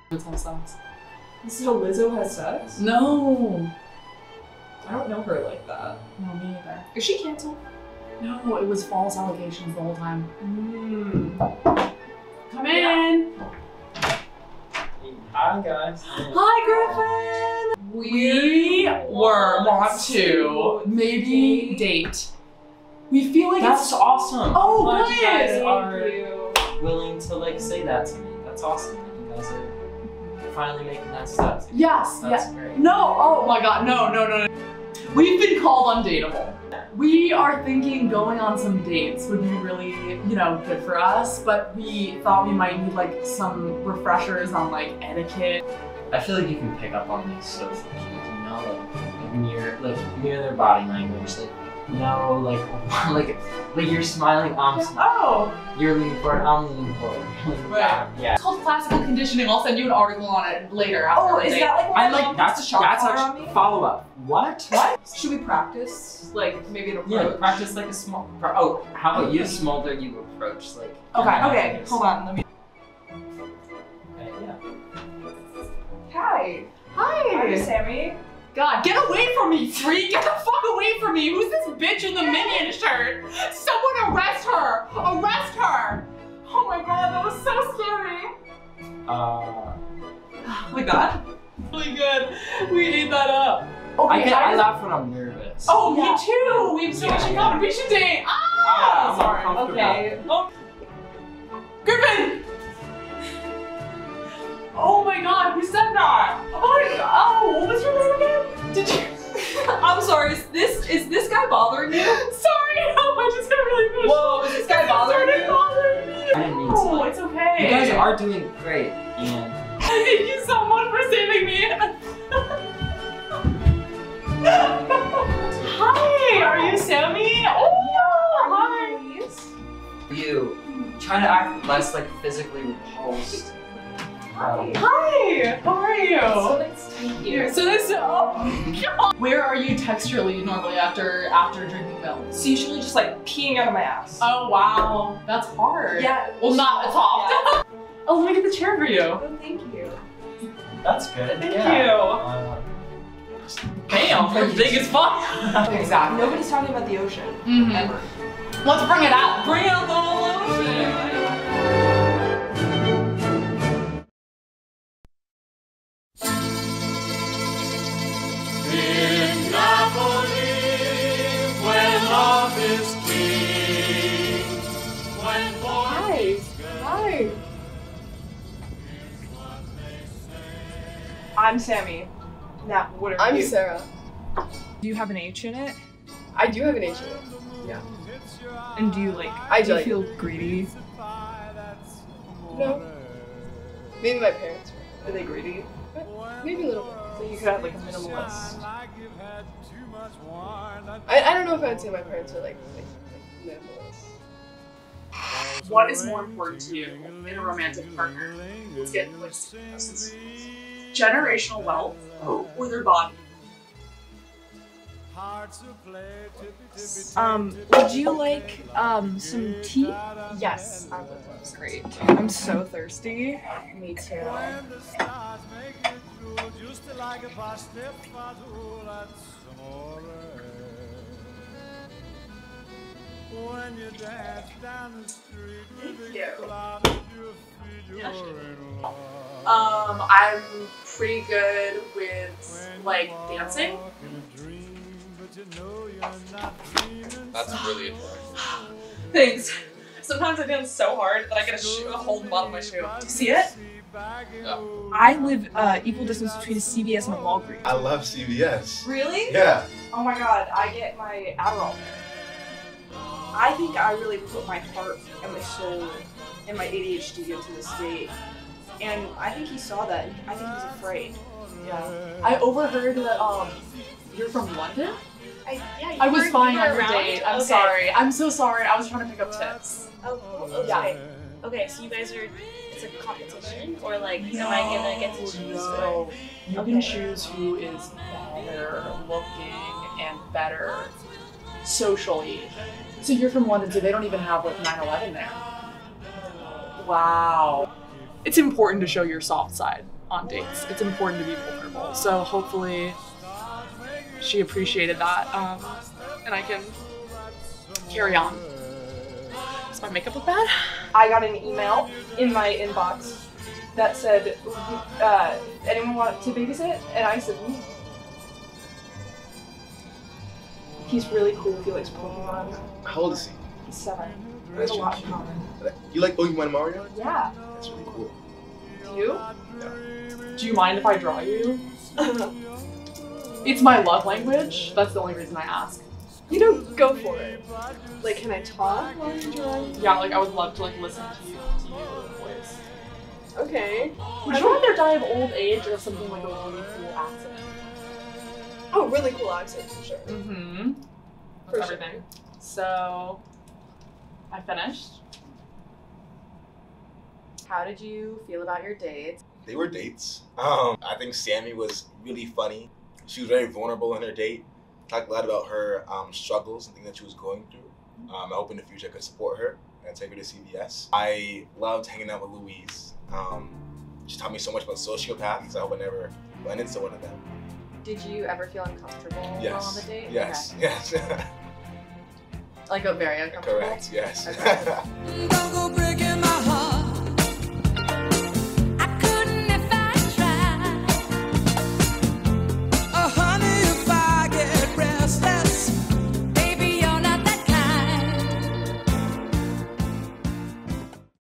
Let's have sex. This is how Lizzo has sex? No. I don't know her like that. No, me either. Is she canceled? No, it was false allegations the whole time. Come in. Hi guys. Hi, Griffin. We want to maybe date. We feel like That's it's awesome. Oh, Glad good. you guys Thank are you. willing to like say that to me. That's awesome. You guys are finally making that step. Yes. That's great. No. Oh my God. No. We've been called undateable. We are thinking going on some dates would be really, good for us, but we thought we might need like some refreshers on like etiquette. I feel like you can pick up on these social cues, like near their body language, like you're smiling, I'm smiling. Oh. You're leaning forward, I'm leaning forward. Right. Yeah. It's called classical conditioning. I'll send you an article on it later. After Is that like I like that's on actually me? follow up. What? Should we practice? Like maybe an approach? Yeah, practice like a small. Oh, how about you smolder you approach like? Okay. Hold on. Let me. Okay, yeah. Hi. Hi. I'm Sammy. God, get away from me, freak! Get the fuck away from me! Who's this bitch in the minion shirt? Someone arrest her! Arrest her! Oh my God, that was so scary. Like that? Really good. We ate that up. Okay, I laugh when I'm nervous. Oh, me too! We have so much in Yeah. common. We should date! I'm Sorry. uncomfortable. Okay. Oh. Griffin! Oh my God, who said that? Oh, what was your name again? Did you? I'm sorry. Is this guy bothering you? Sorry, I just got really emotional. Whoa, is this guy bothering you? Bothering me. I didn't mean to. Oh, it's okay. You guys are doing great, and Thank you so much for saving me. Hi, are you Sammy? Oh, hi. Louise. you try to act less like physically repulsed. Hi. Hi, how are you? So nice to meet you. So this. Oh God. Where are you texturally normally after drinking milk? It's usually just like peeing out of my ass. Oh wow, that's hard. Yeah. Well, not it's often. Oh, let me get the chair for you. Oh, thank you. That's good. Thank yeah. Damn, you're big as fuck. Exactly. Nobody's talking about the ocean. Ever. Let's bring it out. Bring out the whole ocean. In Napoli, where love is king, when Hi. Hi. I'm Sammy. Now, what are you? I'm Sarah. Do you have an H in it? I do have an H in it. Yeah. And do you like? I do you like- feel greedy? No. Maybe my parents Are they greedy? were. Maybe a little bit. So you could have like a minimalist. I don't know if I would say my parents are like minimalist. What is more important to you in a romantic partner? Let's get into this. Generational wealth or their body? Would you like some tea? Yes, I would love some. Great. I'm so thirsty. Me too. I'm pretty good with like dancing. That's really adorable. Thanks. Sometimes I dance so hard that I get a hole in the bottom of my shoe. Do you see it? Yeah. I live equal distance between a CVS and a Walgreens. I love CVS. Really? Yeah. Oh my god, I get my Adderall there. I think I really put my heart and my soul and my ADHD into this date. And I think he saw that. I think he was afraid. Yeah. I overheard that you're from London? I was heard fine you on were your around. date. I'm Okay. sorry. I'm so sorry. I was trying to pick up tips. Oh, okay. Yeah. Okay, so you guys are, it's a competition? Or like, am I gonna get to choose? No. You Okay. can choose who is better looking and better socially. So you're from London, so they don't even have like 9/11 there. Wow. It's important to show your soft side. on dates. It's important to be vulnerable. So hopefully she appreciated that, and I can carry on. Does my makeup look bad? I got an email in my inbox that said, anyone want to babysit? And I said, me. He's really cool. He likes Pokemon. How old is he? He's 7. We have a lot in common. You like Pokemon and Mario? Yeah. That's really cool. Do you? Yeah. Do you mind if I draw you? It's my love language. That's the only reason I ask. You know, go for it. Like, can I talk while you're drawing? Yeah, like I would love to like listen to you voice. Okay. Would you rather die of old age or something like a really cool accident? Oh, really cool accent for sure. Mm-hmm. For That's everything. So, I finished. How did you feel about your dates? They were dates. I think Sami was really funny. She was very vulnerable in her date. Talked a lot about her struggles and things that she was going through. I hope in the future I could support her and take her to CVS. I loved hanging out with Louise. She taught me so much about sociopaths. I hope I never went into one of them. Did you ever feel uncomfortable while on the date? Yes. Okay. Yes. Like, very uncomfortable? Correct. Yes. Okay.